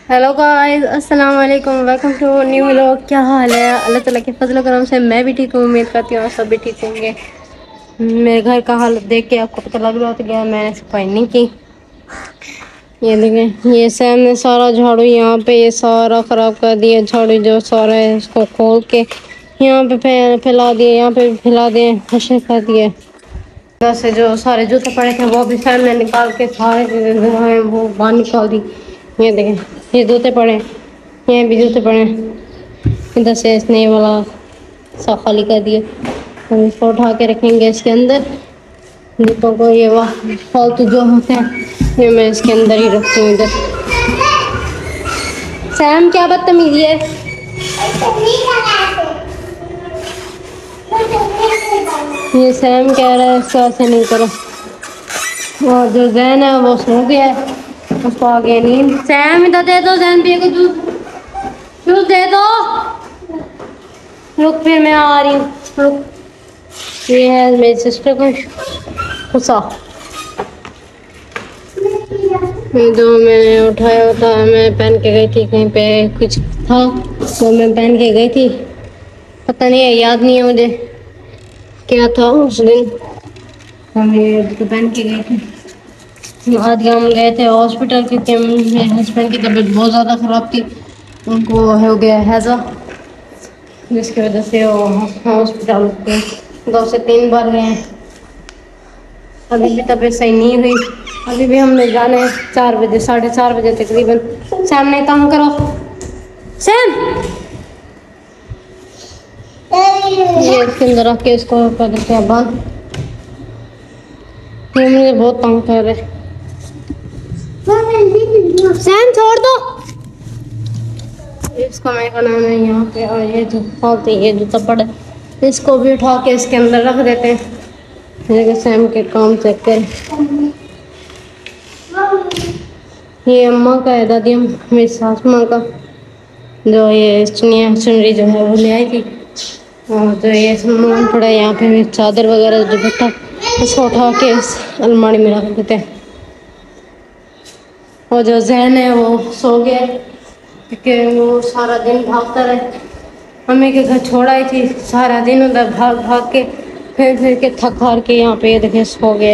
Hello guys, अस्सलाम वालेकुम, welcome to new vlog. क्या हाल है? अल्लाह ताला के फजल करम से मैं भी ठीक हूँ। उम्मीद करती हूँ सब भी ठीक होंगे। मेरे घर का हालत देख के आपको पता लग रहा गया मैंने सफाई नहीं की। ये देखें, ये सैम ने सारा झाड़ू यहाँ पे ये सारा खराब कर दिया। झाड़ू जो सारा है इसको खोल के यहाँ पे फैला दिए, यहाँ पे फैला दिए, हशर कर दिए। वैसे जो सारे जूते पड़े थे वो भी सैम ने निकाल के सारे जो हैं वो बाहर निकाल दी। ये देखें, ये जूते पड़े, ये भी जूते पड़े। इधर से इसने ये वाला सब खाली कर दिया। हम इसको उठा के रखेंगे इसके अंदर। जूतों को ये वाह फालतू जो होते हैं ये मैं इसके अंदर ही रखती हूँ। इधर सैम क्या बदतमीजी है। ये सैम कह रहा है इसको ऐसे नहीं करो। और जो जैन है वो सो गया है, उसको आगे नींद। सैम इधर दे दो, जैन पिए को जूस जूस दे दो। रुक, फिर मैं आ रही हूँ, रुक। ये है मेरी सिस्टर को गुस्सा जो मैंने उठाया था। मैं पहन के गई थी कहीं पे, कुछ था तो मैं पहन के गई थी। पता नहीं है, याद नहीं है मुझे क्या था उस दिन। हम ये तो पहन के गई थी। आज हम गए थे हॉस्पिटल क्योंकि मेरे हस्बैंड की तबीयत बहुत ज़्यादा ख़राब थी। उनको हो गया हैज़ा, जिसकी वजह से वो हॉस्पिटल के 2 से 3 बार गए हैं। अभी भी तबीयत सही नहीं हुई। अभी भी हमने जाना है 4 बजे, 4:30 बजे तकरीबन। सैम नहीं काम करो, सैम ये इसके अंदर रख के इसको कर देते हैं बंद। ये मुझे बहुत तंग कर रहे। सैम छोड़ दो इसको। मैं का नाम है यहाँ पे। और ये जो फालतू ये जूता पड़ा इसको भी उठा के इसके अंदर रख देते हैं। सैम के काम चेक करें। ये अम्मा का है, दादी मेरी सास माँ का, जो ये चुनरी जो है वो ले आई थी। और जो ये सामान पड़ा है यहाँ पे चादर वगैरह जो दुपट्टा, इसको उठा के इस अलमारी में रख देते हैं। और जो जहन है वो सो गया क्योंकि वो सारा दिन भागता रहे। मम्मी के घर छोड़ आई थी, सारा दिन उधर भाग भाग के फिर के थक हार के यहाँ पे देखे सो गया।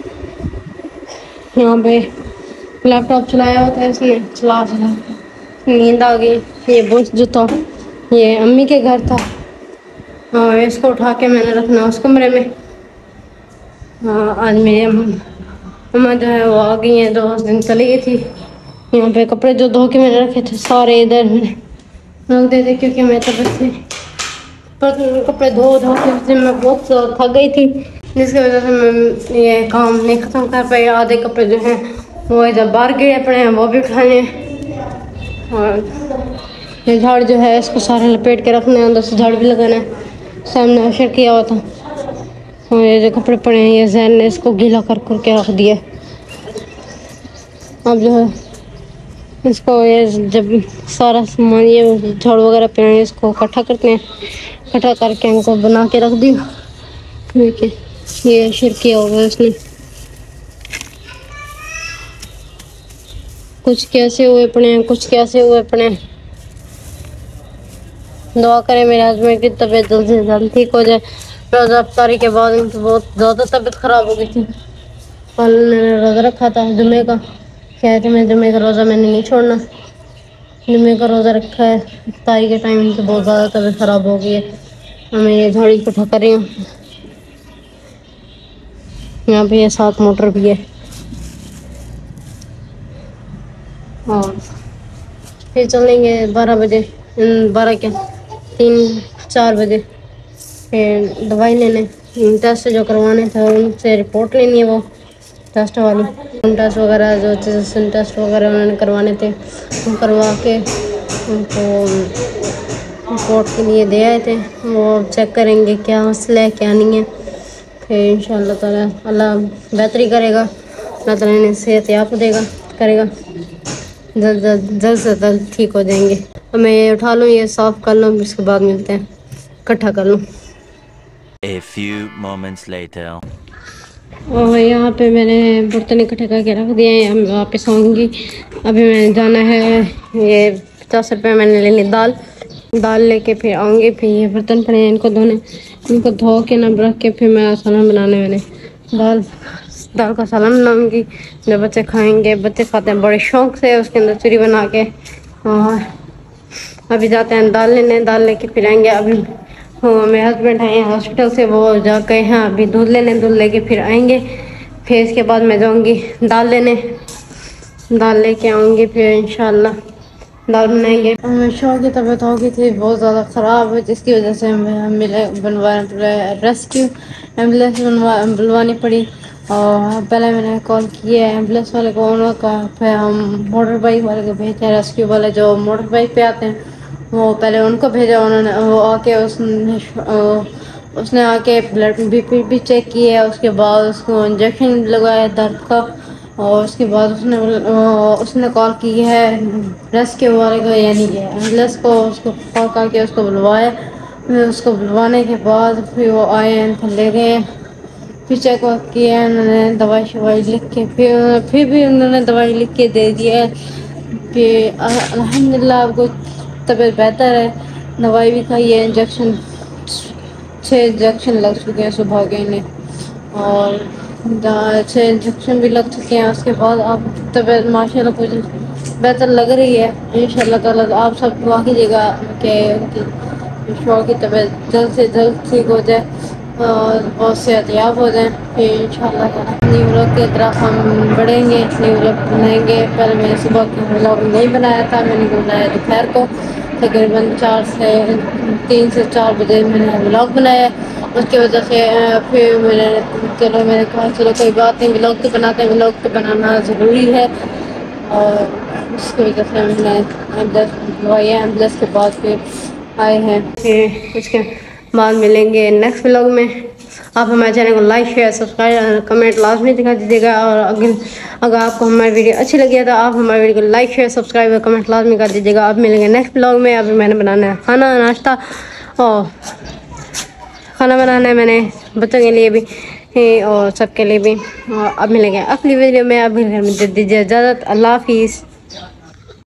यहाँ पे लैपटॉप चलाया होता है इसने, चला चला नींद आ गई। ये बुश जो था ये अम्मी के घर था। हाँ, इसको उठा के मैंने रखना उस कमरे में। हाँ, आज मेरी अम्मा जो है वो आ गई हैं, 2 दिन चली गई थी। यहाँ पे कपड़े जो धो के मैंने रखे थे सारे इधर रख दे थे क्योंकि मैं तो बस कपड़े धो के मैं बहुत थक गई थी, जिसकी वजह से मैं ये काम नहीं ख़त्म कर पाई। आधे कपड़े जो हैं वो इधर बाहर गिरे पड़े हैं, वो भी उठाने हैं। और ये झाड़ जो है इसको सारे लपेट के रखना है, अंदर से झाड़ भी लगाना है। सामने अशर किया हुआ था। और ये जो कपड़े पड़े हैं ये जैन ने इसको गीला कर के रख दिया। अब जो है इसको ये जब सारा सामान ये झाड़ू वगैरह पे इसको इकट्ठा करते हैं। इकट्ठा करके इनको बना के रख दिया। ठीक है, ये अशर किया होगा इसने। कुछ कैसे हुए पड़े हैं, कुछ कैसे हुए पड़े हैं। दुआ करें मेरे हस्बैंड की तबीयत जल्द से जल्द ठीक हो जाए। रोज़ा अफ्तारी के बाद उनकी बहुत ज़्यादा तबीयत ख़राब हो गई थी। कल मैंने रोज़ा रखा था जुम्मे का, कह थे मैं जुम्मे का रोज़ा मैंने नहीं छोड़ना। जुम्मे का रोज़ा रखा है, इफ्तारी के टाइम तो बहुत ज़्यादा तबीयत ख़राब हो गई है। मैं ये झाड़ी इकट्ठा कर रही हूँ। यहाँ पे ये 7 मोटर भी है। और फिर चलेंगे 12 बजे, 12 क्या 3-4 बजे फिर दवाई लेने, टेस्ट जो करवाने थे उनसे रिपोर्ट लेनी है, वो टेस्ट वाली टेस्ट वगैरह जो टेस्ट वगैरह उन्होंने करवाने थे वो करवा के उनको रिपोर्ट के लिए दे आए थे। वो चेक करेंगे क्या मसला है क्या नहीं है। फिर इंशाअल्लाह ताला अल्लाह बेहतरी करेगा, अल्लाह ताला ने सेहत याब देगा करेगा, जल्द से जल्द ठीक हो जाएंगे। अब मैं ये उठा लूँ, ये साफ़ कर लूँ, उसके बाद मिलते हैं, इकट्ठा कर लूँ। A few moments later. और यहाँ पे मैंने बर्तन इकट्ठे करके रख दिए हैं, मैं वापस आऊँगी। अभी मैंने जाना है, ये 50 रुपये मैंने लेनी दाल लेके फिर आऊँगी। फिर ये बर्तन पड़े हैं इनको धोने, इनको धो के ना रख के फिर मैं सालन बनाने मैंने दाल का सालन बनाऊँगी जो बच्चे खाएँगे। बच्चे खाते हैं बड़े शौक़ से, उसके अंदर चूरी बना के। और अभी जाते हैं दाल लेके फिर आएँगे। अभी मेरे हस्बैंड आए हैं हॉस्पिटल से, वो जा गए हैं अभी दूध लेके फिर आएंगे। फिर इसके बाद मैं जाऊंगी दाल लेके आऊंगी, फिर इंशाल्लाह दाल बनाएंगे। शो की तबीयत हो गई थी बहुत ज़्यादा ख़राब, जिसकी वजह से हमें रेस्क्यू एम्बुलेंस बुलवानी पड़ी। और पहले मैंने कॉल किया है एम्बुलेंस वाले को, उन्होंने फिर हम मोटर बाइक वाले को भेजे हैं, रेस्क्यू वाले जो मोटर बाइक पे आते हैं वो पहले उनको भेजा। उन्होंने वो आके उसने आके ब्लड BP भी चेक किया, उसके बाद उसको इंजेक्शन लगाया दर्द का। और उसके बाद उसने कॉल की है रेस्क्यू वाले को, यानी कि एम्बुलेंस को, उसको कॉल करके उसको बुलवाया। फिर उसको बुलवाने के बाद फिर वो आए हैं, फिर ले गए, फिर चेकअप किया उन्होंने, दवाई शवाई लिख के फिर भी उन्होंने दवाई लिख के दे दिया। फिर अल्हम्दुलिल्लाह आपको तबीयत बेहतर है, दवाई भी खाई है, 6 इंजेक्शन लग चुके हैं सुबह के इन्हें, और 6 इंजेक्शन भी लग चुके हैं। उसके बाद आप तबीयत माशाल्लाह कुछ बेहतर लग रही है इंशाल्लाह ताला। आप सब दुआ कीजिएगा कि उनकी शौहर की तबीयत जल्द से जल्द ठीक हो जाए और बहुत सेहतयाब हो जाए। फिर इंशाल्लाह न्यू व्लॉग की तरफ हम बढ़ेंगे, न्यू व्लॉग बनाएंगे। पहले मैंने सुबह का व्लॉग नहीं बनाया था, मैंने बनाया दोपहर को तकरीबन 3 से 4 बजे मैंने व्लॉग बनाया। उसकी वजह से फिर मैंने कहा चलो कोई बात नहीं, व्लॉग तो बनाते हैं, व्लॉग तो बनाना ज़रूरी है। और उसकी वजह से मैंने एम्बुलेंस बुलवाया, एम्बुलेंस के बाद फिर आए हैं। फिर उसके बाद मिलेंगे नेक्स्ट व्लॉग में। आप हमारे चैनल को लाइक शेयर सब्सक्राइब कमेंट लाजमी दिखा दीजिएगा। और अगर आपको हमारी वीडियो अच्छी लगी है तो आप हमारी वीडियो को लाइक शेयर सब्सक्राइब और कमेंट लाजमी कर दीजिएगा। आप मिलेंगे नेक्स्ट व्लॉग में। अभी मैंने बनाना है खाना नाश्ता, और खाना बनाना है मैंने बच्चों के लिए भी और सबके लिए भी। और अब मिलेंगे अगली वीडियो में। अभी घर में दे दीजिए इजाज़त। अल्लाह हाफिज़।